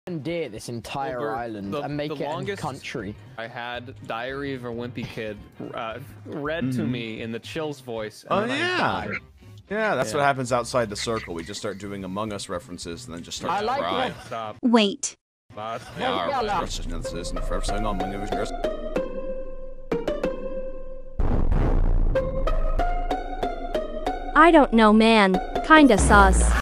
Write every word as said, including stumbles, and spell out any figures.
commandeer this entire Well, island the, and make the it a longest country. I had Diary of a Wimpy Kid uh, read Mm-hmm. to me in the Chills voice. And Oh, then I yeah. died. Yeah, that's Yeah. what happens outside the circle. We just start doing Among Us references and then just start I to like cry. that. Stop. Wait. But, Ja, Ja, ja, ja. das ist nicht das ist forever so long. Man, it was just- I don't know, man. Kinda sus.